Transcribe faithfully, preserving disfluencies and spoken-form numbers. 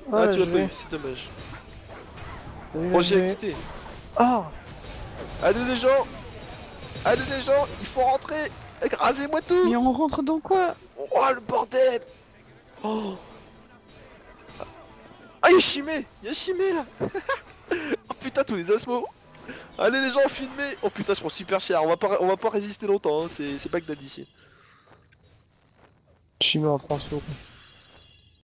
Ah, Ah, tu je l'as pas vais. eu, c'est dommage. Salut, Bon, je j'ai vais. quitté. Ah. Allez les gens, allez les gens, il faut rentrer. Écrasez-moi tout. Mais on rentre dans quoi? Oh le bordel. Oh, ah y'a Chimé, y'a Chimé là. Oh putain tous les asmos. Allez les gens, filmez. Oh putain, je prends super cher. On va pas, on va pas résister longtemps. Hein. C'est, c'est Bagdad ici. Chimé en transfo.